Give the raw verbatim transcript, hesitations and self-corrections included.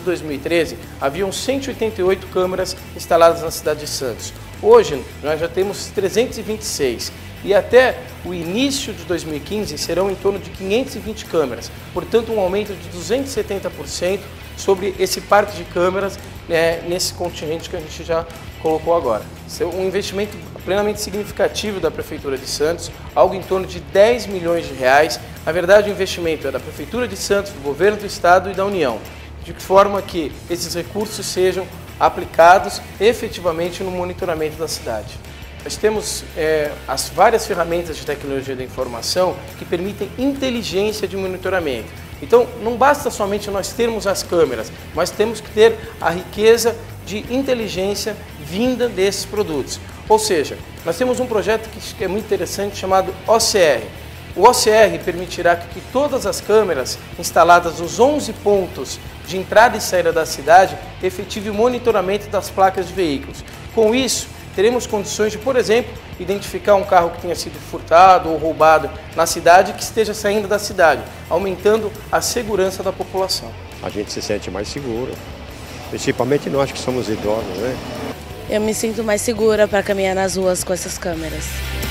dois mil e treze, haviam cento e oitenta e oito câmeras instaladas na cidade de Santos. Hoje, nós já temos trezentos e vinte e seis e até o início de dois mil e quinze serão em torno de quinhentas e vinte câmeras, portanto um aumento de duzentos e setenta por cento sobre esse parque de câmeras, né, nesse contingente que a gente já colocou agora. Isso é um investimento plenamente significativo da Prefeitura de Santos, algo em torno de dez milhões de reais. Na verdade, o investimento é da Prefeitura de Santos, do Governo do Estado e da União, de forma que esses recursos sejam aplicados efetivamente no monitoramento da cidade. Nós temos é, as várias ferramentas de tecnologia da informação que permitem inteligência de monitoramento. Então, não basta somente nós termos as câmeras, mas temos que ter a riqueza de inteligência vinda desses produtos. Ou seja, nós temos um projeto que é muito interessante chamado O C R. O O C R permitirá que todas as câmeras instaladas nos onze pontos de entrada e saída da cidade efetivem o monitoramento das placas de veículos. Com isso, teremos condições de, por exemplo, identificar um carro que tenha sido furtado ou roubado na cidade que esteja saindo da cidade, aumentando a segurança da população. A gente se sente mais seguro, principalmente nós que somos idosos, né? Eu me sinto mais segura para caminhar nas ruas com essas câmeras.